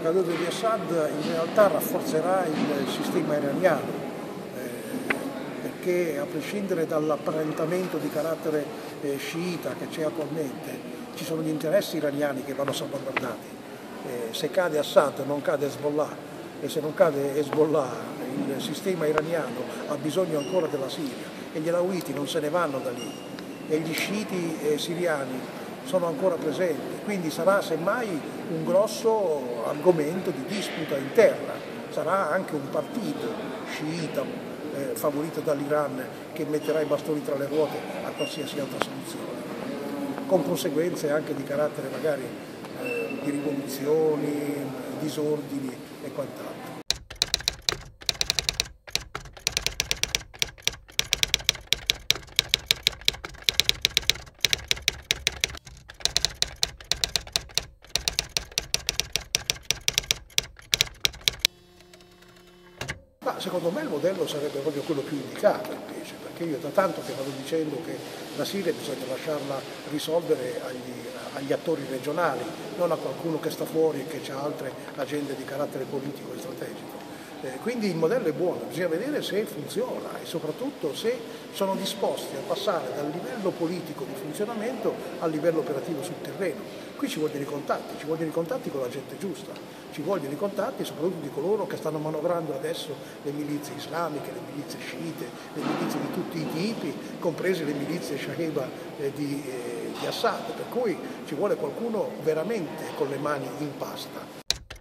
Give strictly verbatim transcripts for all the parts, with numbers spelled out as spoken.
La caduta di Assad in realtà rafforzerà il sistema iraniano, eh, perché a prescindere dall'apparentamento di carattere eh, sciita che c'è attualmente, ci sono gli interessi iraniani che vanno salvaguardati. Eh, se cade Assad non cade Hezbollah, e se non cade Hezbollah il sistema iraniano ha bisogno ancora della Siria, e gli alawiti non se ne vanno da lì, e gli sciiti eh, siriani sono ancora presenti, quindi sarà semmai un grosso argomento di disputa interna, sarà anche un partito sciita eh, favorito dall'Iran che metterà i bastoni tra le ruote a qualsiasi altra soluzione, con conseguenze anche di carattere magari eh, di rivoluzioni, disordini e quant'altro. Ma secondo me il modello sarebbe proprio quello più indicato invece, perché io da tanto che vado dicendo che la Siria bisogna lasciarla risolvere agli, agli attori regionali, non a qualcuno che sta fuori e che ha altre agende di carattere politico e strategico. Eh, quindi il modello è buono, bisogna vedere se funziona e soprattutto se sono disposti a passare dal livello politico di funzionamento al livello operativo sul terreno. Qui ci vogliono i contatti, ci vogliono i contatti con la gente giusta, ci vogliono i contatti soprattutto di coloro che stanno manovrando adesso le milizie islamiche, le milizie sciite, le milizie di tutti i tipi, comprese le milizie Shaheba eh, di, eh, di Assad, per cui ci vuole qualcuno veramente con le mani in pasta.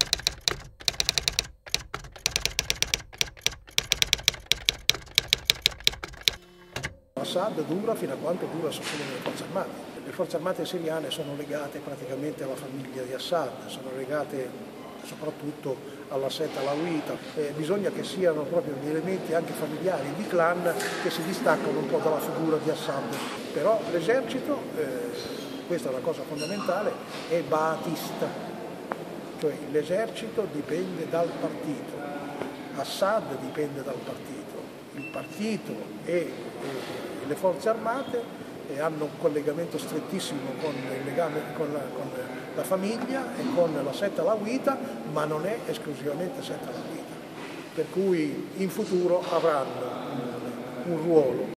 Assad dura fino a quanto dura sono le forze armate. Le forze armate siriane sono legate praticamente alla famiglia di Assad, sono legate soprattutto alla setta alawita. Eh, bisogna che siano proprio gli elementi anche familiari di clan che si distaccano un po' dalla figura di Assad. Però l'esercito, eh, questa è una cosa fondamentale, è ba'athista, cioè l'esercito dipende dal partito, Assad dipende dal partito. Il partito e eh, le forze armate eh, hanno un collegamento strettissimo con il legame con la, con la famiglia e con la setta alawita, ma non è esclusivamente setta alawita, per cui in futuro avranno un, un ruolo.